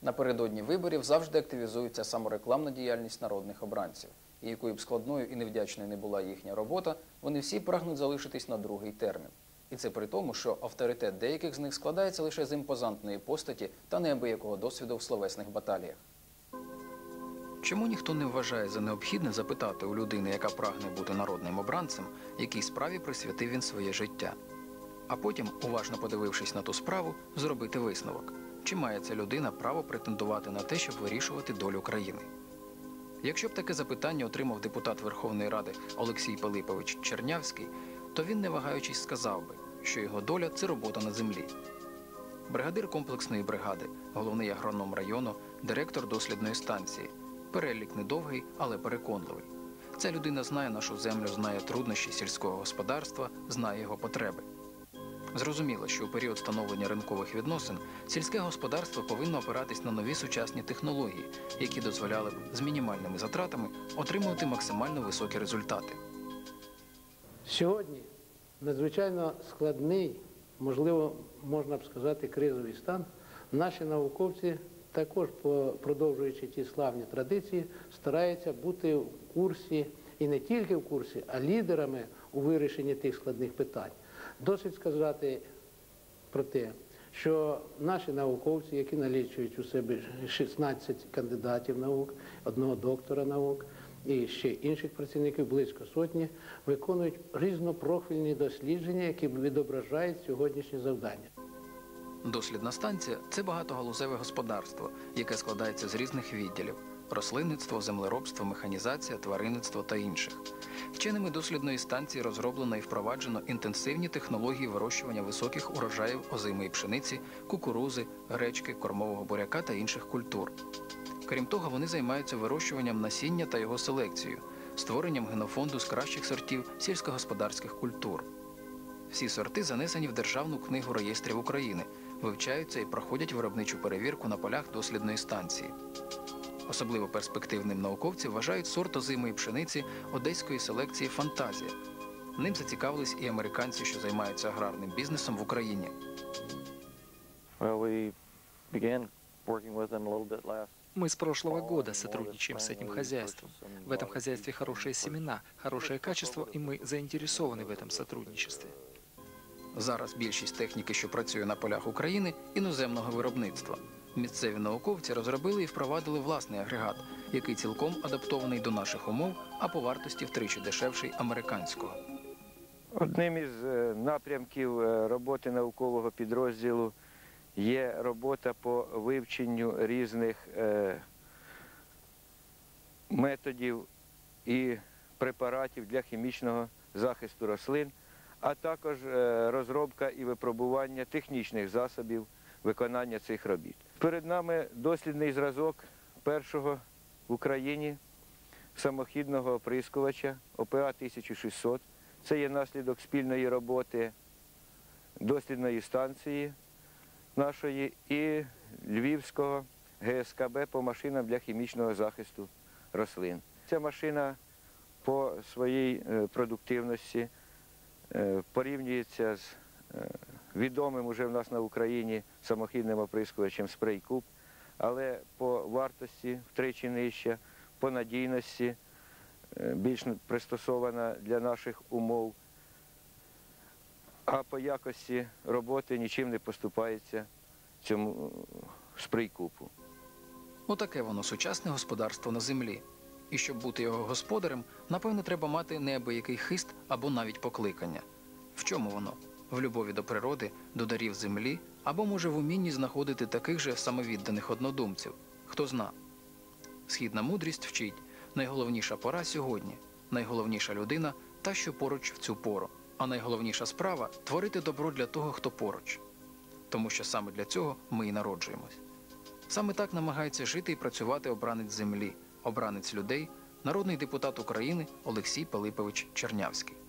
Напередодні виборів завжди активізується саморекламна діяльність народних обранців. І якою б складною і невдячною не була їхня робота, вони всі прагнуть залишитись на другий термін. І це при тому, що авторитет деяких з них складається лише з імпозантної постаті та неабиякого досвіду в словесних баталіях. Чому ніхто не вважає за необхідне запитати у людини, яка прагне бути народним обранцем, якій справі присвятив він своє життя? А потім, уважно подивившись на ту справу, зробити висновок. Чи має ця людина право претендувати на те, щоб вирішувати долю країни? Якщо б таке запитання отримав депутат Верховної Ради Олексій Пилипович Чернявський, то він, не вагаючись, сказав би, що його доля – це робота на землі. Бригадир комплексної бригади, головний агроном району, директор дослідної станції. Перелік недовгий, але переконливий. Ця людина знає нашу землю, знає труднощі сільського господарства, знає його потреби. Зрозуміло, що у період становлення ринкових відносин сільське господарство повинно опиратись на нові сучасні технології, які дозволяли б з мінімальними затратами отримувати максимально високі результати. Сьогодні надзвичайно складний, можливо, можна б сказати, кризовий стан. Наші науковці, також продовжуючи ті славні традиції, стараються бути в курсі, і не тільки в курсі, а лідерами у вирішенні тих складних питань. Досить сказати про те, що наші науковці, які налічують у себе 16 кандидатів наук, одного доктора наук і ще інших працівників, близько сотні, виконують різнопрофільні дослідження, які відображають сьогоднішні завдання. Дослідна станція – це багатогалузеве господарство, яке складається з різних відділів – рослинництво, землеробство, механізація, тваринництво та інших. Вченими дослідної станції розроблено і впроваджено інтенсивні технології вирощування високих урожаїв озимої пшениці, кукурузи, гречки, кормового буряка та інших культур. Крім того, вони займаються вирощуванням насіння та його селекцією, створенням генофонду з кращих сортів сільськогосподарських культур. Всі сорти занесені в Державну книгу реєстрів України, вивчаються і проходять виробничу перевірку на полях дослідної станції. Особливо перспективним науковці вважають сорт озимої пшениці одеської селекції «Фантазія». Ним зацікавились і американці, що займаються аграрним бізнесом в Україні. Мы с прошлого года сотрудничаем с этим хозяйством. В этом хозяйстве хорошие семена, хорошее качество, и мы заинтересованы в этом сотрудничестве. Зараз більшість техніки, що працює на полях України, іноземного виробництва. Місцеві науковці розробили і впровадили власний агрегат, який цілком адаптований до наших умов, а по вартості втричі дешевший американського. Одним із напрямків роботи наукового підрозділу є робота по вивченню різних методів і препаратів для хімічного захисту рослин, а також розробка і випробування технічних засобів виконання цих робіт. Перед нами дослідний зразок першого в Україні самохідного оприскувача ОПА-1600. Це є наслідок спільної роботи дослідної станції нашої і Львівського ГСКБ по машинам для хімічного захисту рослин. Ця машина по своїй продуктивності порівнюється з відомим уже в нас на Україні самохідним оприскувачем «Спрей-Куб», але по вартості втричі нижча, по надійності більш пристосована для наших умов, а по якості роботи нічим не поступається цьому «Спрей-Кубу». Отаке воно сучасне господарство на землі. І щоб бути його господарем, напевно, треба мати неабиякий хист або навіть покликання. В чому воно? В любові до природи, до дарів землі, або, може, в умінні знаходити таких же самовідданих однодумців? Хто зна. Східна мудрість вчить: найголовніша пора сьогодні, найголовніша людина – та, що поруч в цю пору, а найголовніша справа – творити добро для того, хто поруч. Тому що саме для цього ми і народжуємось. Саме так намагається жити і працювати обранець землі, обранець людей, народний депутат України Олексій Пилипович Чернявський.